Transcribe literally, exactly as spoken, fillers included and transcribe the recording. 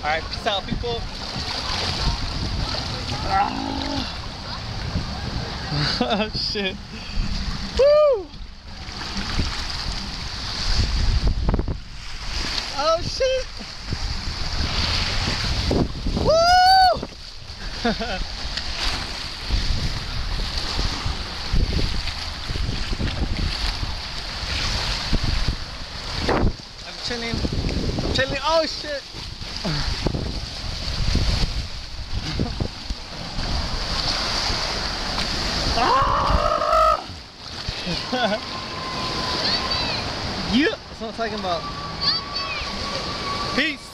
Alright, peace out, people. Ah. Oh, shit. Woo! Oh, shit! Woo! I'm chilling. I'm chilling. Oh, shit! Ah! Yeah, that's what I'm talking about. Peace.